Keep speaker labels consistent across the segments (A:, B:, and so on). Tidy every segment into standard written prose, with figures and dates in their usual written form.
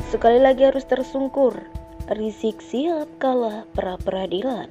A: Sekali lagi harus tersungkur, Rizik Syihab kalah pra-peradilan.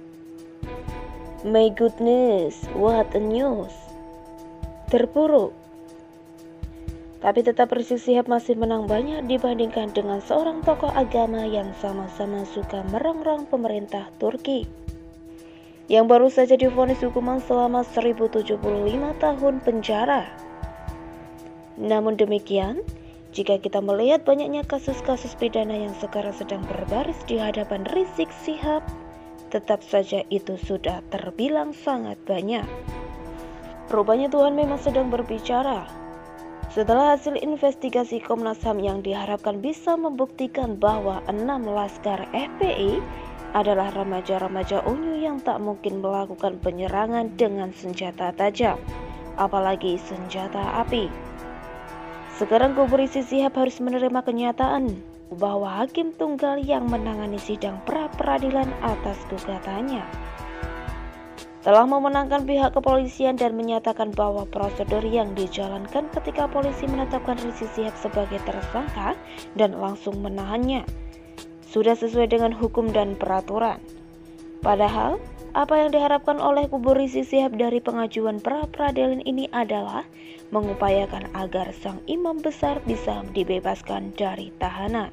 A: My goodness, what a news. Terpuruk. Tapi tetap Rizik Syihab masih menang banyak dibandingkan dengan seorang tokoh agama yang sama-sama suka merongrong pemerintah Turki, yang baru saja divonis hukuman selama 1075 tahun penjara. Namun demikian, jika kita melihat banyaknya kasus-kasus pidana yang sekarang sedang berbaris di hadapan Rizik Syihab, tetap saja itu sudah terbilang sangat banyak. Rupanya Tuhan memang sedang berbicara. Setelah hasil investigasi Komnas HAM yang diharapkan bisa membuktikan bahwa 6 laskar FPI adalah remaja-remaja unyu yang tak mungkin melakukan penyerangan dengan senjata tajam, apalagi senjata api. Sekarang kubu Rizik Syihab harus menerima kenyataan bahwa hakim tunggal yang menangani sidang pra-peradilan atas gugatannya telah memenangkan pihak kepolisian dan menyatakan bahwa prosedur yang dijalankan ketika polisi menetapkan Rizik Syihab sebagai tersangka dan langsung menahannya sudah sesuai dengan hukum dan peraturan. Padahal, apa yang diharapkan oleh kubu Rizik Syihab dari pengajuan pra-peradilan ini adalah mengupayakan agar sang imam besar bisa dibebaskan dari tahanan.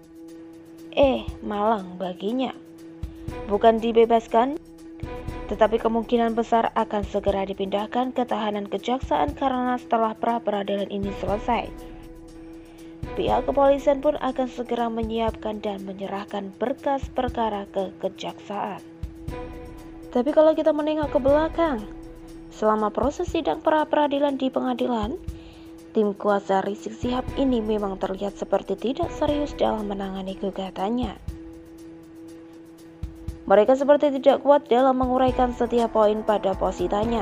A: Malang baginya. Bukan dibebaskan, tetapi kemungkinan besar akan segera dipindahkan ke tahanan kejaksaan karena setelah pra-peradilan ini selesai, pihak kepolisian pun akan segera menyiapkan dan menyerahkan berkas perkara ke kejaksaan. Tapi kalau kita menengok ke belakang, selama proses sidang pra-peradilan di pengadilan, tim kuasa Rizik Syihab ini memang terlihat seperti tidak serius dalam menangani gugatannya. Mereka seperti tidak kuat dalam menguraikan setiap poin pada positanya.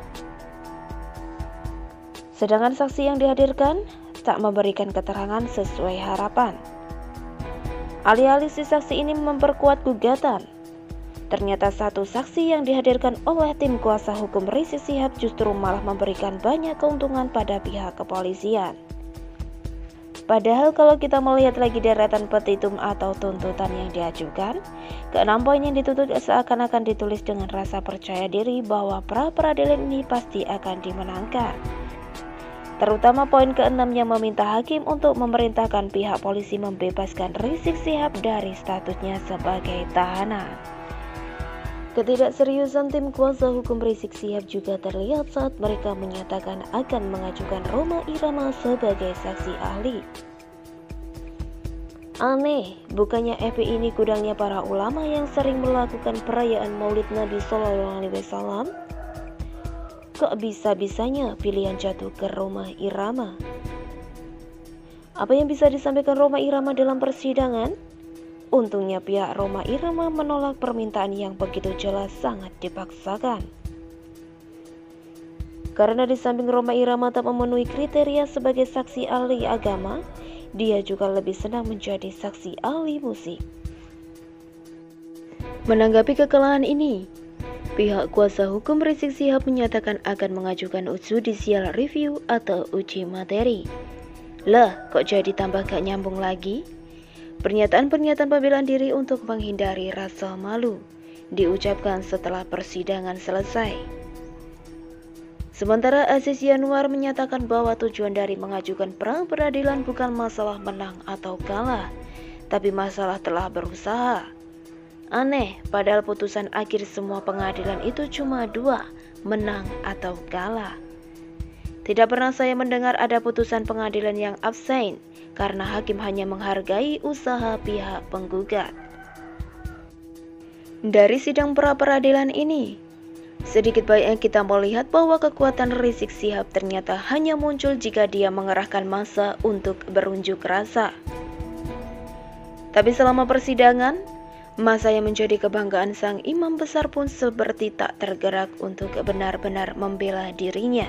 A: Sedangkan saksi yang dihadirkan tak memberikan keterangan sesuai harapan. Alih-alih si saksi ini memperkuat gugatan, ternyata satu saksi yang dihadirkan oleh tim kuasa hukum Rizik Syihab justru malah memberikan banyak keuntungan pada pihak kepolisian. Padahal kalau kita melihat lagi deretan petitum atau tuntutan yang diajukan, ke-6 poin yang dituntut seakan-akan ditulis dengan rasa percaya diri bahwa pra-peradilan ini pasti akan dimenangkan. Terutama poin ke-6 yang meminta hakim untuk memerintahkan pihak polisi membebaskan Rizik Syihab dari statusnya sebagai tahanan. Ketidakseriusan tim kuasa hukum Rizik Syihab juga terlihat saat mereka menyatakan akan mengajukan Rhoma Irama sebagai saksi ahli. Aneh, bukannya FPI ini gudangnya para ulama yang sering melakukan perayaan Maulid Nabi Shallallahu Alaihi Wasallam? Kok bisa-bisanya pilihan jatuh ke Rhoma Irama? Apa yang bisa disampaikan Rhoma Irama dalam persidangan? Untungnya pihak Rhoma Irama menolak permintaan yang begitu jelas sangat dipaksakan. Karena di samping Rhoma Irama tak memenuhi kriteria sebagai saksi ahli agama, dia juga lebih senang menjadi saksi ahli musik. Menanggapi kekalahan ini, pihak kuasa hukum Rizik Syihab menyatakan akan mengajukan judicial review atau uji materi. Lah, kok jadi tambah gak nyambung lagi? Pernyataan-pernyataan pembelaan diri untuk menghindari rasa malu diucapkan setelah persidangan selesai. Sementara Aziz Yanuar menyatakan bahwa tujuan dari mengajukan pra-peradilan bukan masalah menang atau kalah, tapi masalah telah berusaha. Aneh, padahal putusan akhir semua pengadilan itu cuma 2, menang atau kalah. Tidak pernah saya mendengar ada putusan pengadilan yang absen karena hakim hanya menghargai usaha pihak penggugat. Dari sidang pra-peradilan ini, sedikit banyaknya kita melihat bahwa kekuatan Rizik Syihab ternyata hanya muncul jika dia mengerahkan massa untuk berunjuk rasa. Tapi selama persidangan, massa yang menjadi kebanggaan sang imam besar pun seperti tak tergerak untuk benar-benar membela dirinya.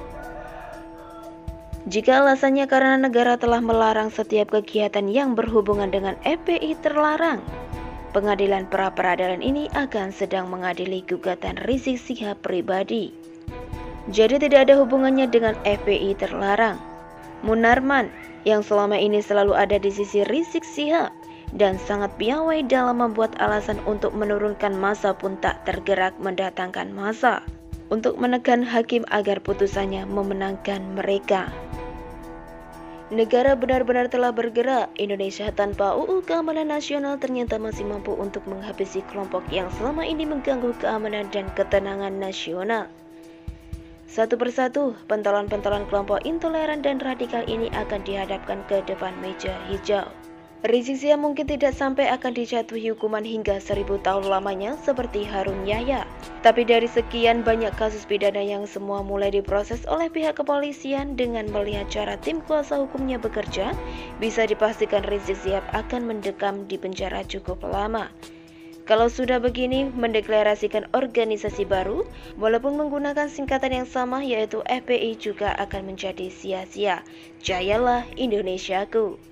A: Jika alasannya karena negara telah melarang setiap kegiatan yang berhubungan dengan FPI terlarang, pengadilan pra-peradilan ini akan sedang mengadili gugatan Rizik Syihab pribadi. Jadi tidak ada hubungannya dengan FPI terlarang. Munarman, yang selama ini selalu ada di sisi Rizik Syihab dan sangat piawai dalam membuat alasan untuk menurunkan massa pun tak tergerak mendatangkan massa untuk menekan hakim agar putusannya memenangkan mereka. Negara benar-benar telah bergerak. Indonesia tanpa UU Keamanan Nasional ternyata masih mampu untuk menghabisi kelompok yang selama ini mengganggu keamanan dan ketenangan nasional. Satu persatu, pentolan-pentolan kelompok intoleran dan radikal ini akan dihadapkan ke depan meja hijau. Rizik Syihab mungkin tidak sampai akan dijatuhi hukuman hingga 1000 tahun lamanya seperti Harun Yahya. Tapi dari sekian banyak kasus pidana yang semua mulai diproses oleh pihak kepolisian, dengan melihat cara tim kuasa hukumnya bekerja, bisa dipastikan Rizik Syihab akan mendekam di penjara cukup lama. Kalau sudah begini, mendeklarasikan organisasi baru, walaupun menggunakan singkatan yang sama yaitu FPI juga akan menjadi sia-sia. Jayalah Indonesiaku!